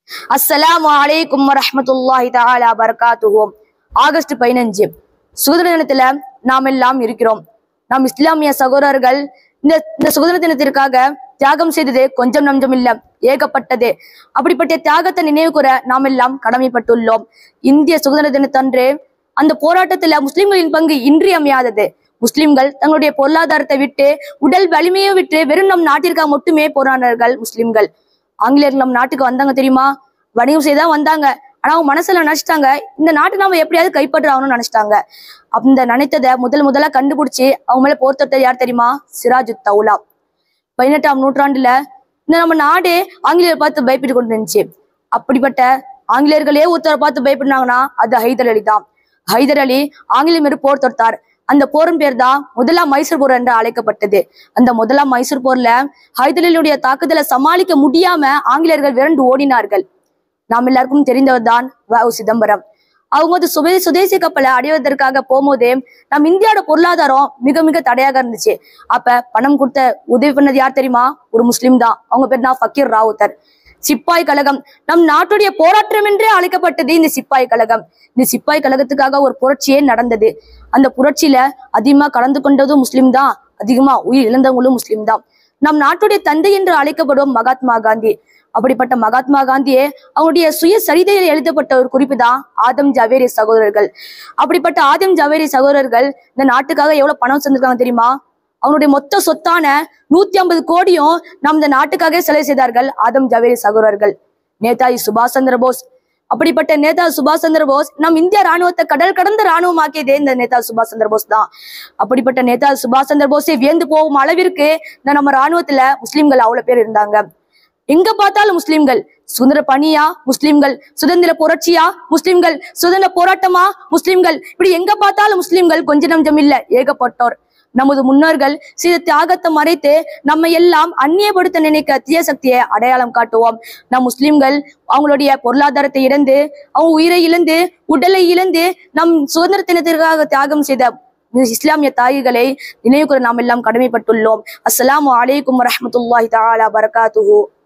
அஸ்ஸலாமு அலைக்கும் வரஹ்மத்துல்லாஹி தஆலா பரகாத்துஹு. ஆகஸ்ட் 15 சுதந்திர தினத்துல நாம் எல்லாம் இருக்கிறோம். நாம் இஸ்லாமிய சகோதரர்கள் இந்த சுதந்திர தினத்திற்காக தியாகம் செய்தது கொஞ்சம் நஞ்சம் இல்ல, ஏகப்பட்டது. அப்படிப்பட்ட தியாகத்தை நினைவு கூற நாம் எல்லாம் கடமைப்பட்டுள்ளோம். இந்திய சுதந்திர தினத்தன்று அந்த போராட்டத்துல முஸ்லிம்களின் பங்கு இன்றியமையாதது. முஸ்லிம்கள் தங்களுடைய பொருளாதாரத்தை விட்டு, உடல் வலிமையை விட்டு வெறும் நம் நாட்டிற்காக மட்டுமே போராடினார்கள் முஸ்லிம்கள். ஆங்கிலேயர்கள் நம் நாட்டுக்கு வந்தாங்க தெரியுமா? வணிகம் செய்தான் வந்தாங்க. ஆனா அவங்க மனசுல நினைச்சிட்டாங்க, இந்த நாட்டை நாம எப்படியாவது கைப்பற்றாகணும்னு நினைச்சிட்டாங்க. அந்த நினைத்ததை முதலா கண்டுபிடிச்சு அவங்க மேல போர் தொடுத்தது யார் தெரியுமா? சிராஜுத் தௌலா. 18ஆம் நூற்றாண்டுல இந்த நம்ம நாடே ஆங்கிலேயர் பார்த்து பயப்பட்டு கொண்டு இருந்துச்சு. அப்படிப்பட்ட ஆங்கிலேயர்களே ஒருத்தரை பார்த்து பயப்படினாங்கன்னா அது ஹைதர் அலி தான். ஹைதர் அலி ஆங்கிலேயர் மீது போர் தொடுத்தார். அந்த போரின் பேர் தான் முதலாம் மைசூர் போர் என்று அழைக்கப்பட்டது. அந்த முதலாம் மைசூர் போர்ல ஹைதர் அலியுடைய தாக்குதலை சமாளிக்க முடியாம ஆங்கிலேயர்கள் விரண்டு ஓடினார்கள். நாம் எல்லாருக்கும் தெரிந்தவர் தான் வ.உ. சிதம்பரம். அவங்க வந்து சுதேசி கப்பலை அடைவதற்காக போகும்போதே நம் இந்தியாவோட பொருளாதாரம் மிக மிக தடையாக இருந்துச்சு. அப்ப பணம் கொடுத்த உதவி பண்ணது யார் தெரியுமா? ஒரு முஸ்லீம் தான். அவங்க பேர் தான் ஃபக்கீர் ராவுத்தர். சிப்பாய் கழகம் நம் நாட்டுடைய போராட்டம் என்றே அழைக்கப்பட்டது இந்த சிப்பாய் கழகம். இந்த சிப்பாய் கழகத்துக்காக ஒரு புரட்சியே நடந்தது. அந்த புரட்சியில அதிகமா கலந்து கொண்டதும் முஸ்லீம் தான், அதிகமா உயிர் இழந்தவங்களும் முஸ்லீம் தான். நம் நாட்டுடைய தந்தை என்று அழைக்கப்படும் மகாத்மா காந்தி. அப்படிப்பட்ட மகாத்மா காந்தியே அவங்களுடைய சுயசரிதையில் எழுதப்பட்ட ஒரு குறிப்பு தான் ஆதம் ஜவேரி சகோதரர்கள். அப்படிப்பட்ட ஆதம் ஜவேரி சகோதரர்கள் இந்த நாட்டுக்காக எவ்வளவு பணம் செஞ்சிருக்காங்க தெரியுமா? அவனுடைய மொத்த சொத்தான 150 கோடியும் நாம் இந்த நாட்டுக்காக செலவு செய்தார்கள் ஆதம் ஜவேரி சகோதரர்கள். நேதாஜி சுபாஷ் சந்திர போஸ். அப்படிப்பட்ட நேதாஜி சுபாஷ் சந்திர போஸ் நம் இந்திய ராணுவத்தை கடல் கடந்த ராணுவமாக்கியதே இந்த நேதாஜி சுபாஷ் சந்திர போஸ் தான். அப்படிப்பட்ட நேதாஜி சுபாஷ் சந்திர போஸை வியந்து போகும் அளவிற்கு நம்ம ராணுவத்துல முஸ்லிம்கள் அவ்வளவு பேர் இருந்தாங்க. எங்க பார்த்தாலும் முஸ்லிம்கள். சுதந்திர பணியா முஸ்லிம்கள், சுதந்திர புரட்சியா முஸ்லிம்கள், சுதந்திர போராட்டமா முஸ்லிம்கள், இப்படி எங்க பார்த்தாலும் முஸ்லிம்கள். கொஞ்சம் நஞ்சம் இல்ல, ஏகப்பட்டோர். நமது முன்னோர்கள் சில தியாகத்தை மறைத்து நம்ம எல்லாம் அந்நியப்படுத்த நினைக்க தீய சக்தியை அடையாளம் காட்டுவோம். நம் முஸ்லிம்கள் அவங்களுடைய பொருளாதாரத்தை இழந்து, அவங்க உயிரை இழந்து, உடலை இழந்து நம் சுதந்திர தினத்திற்காக தியாகம் செய்த இஸ்லாமிய தாய்களை நினைவு கூற நாம் எல்லாம் கடமைப்பட்டுள்ளோம். அஸ்ஸலாமு அலைக்கும் வரஹ்மத்துல்லாஹி தஆலா பரகாத்துஹு.